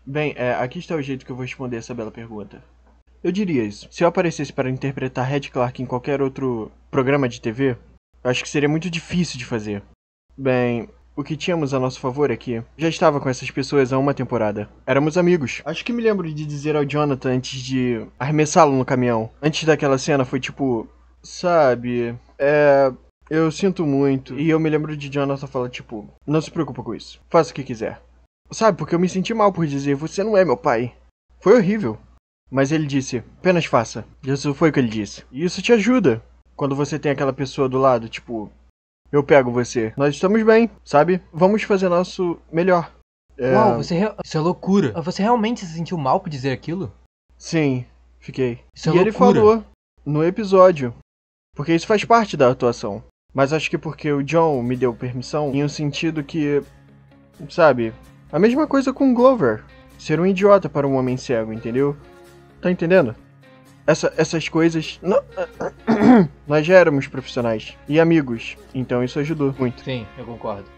Bem, aqui está o jeito que eu vou responder essa bela pergunta. Eu diria isso. Se eu aparecesse para interpretar Red Clark em qualquer outro programa de TV, eu acho que seria muito difícil de fazer. Bem, o que tínhamos a nosso favor é que já estava com essas pessoas há uma temporada. Éramos amigos. Acho que me lembro de dizer ao Jonathan antes de arremessá-lo no caminhão. Antes daquela cena foi tipo, sabe, eu sinto muito. E eu me lembro de Jonathan falar tipo, não se preocupa com isso. Faça o que quiser. Sabe, porque eu me senti mal por dizer, você não é meu pai. Foi horrível. Mas ele disse, apenas faça. Isso foi o que ele disse. E isso te ajuda. Quando você tem aquela pessoa do lado, tipo, eu pego você. Nós estamos bem, sabe? Vamos fazer nosso melhor. Uau, isso é loucura. Você realmente se sentiu mal por dizer aquilo? Sim, fiquei. Isso é E ele loucura. falou no episódio. Porque isso faz parte da atuação. Mas acho que porque o John me deu permissão, em um sentido que, sabe, a mesma coisa com o Glover. Ser um idiota para um homem cego, entendeu? Tá entendendo? Essas coisas... Nós já éramos profissionais e amigos, então isso ajudou muito. Sim, eu concordo.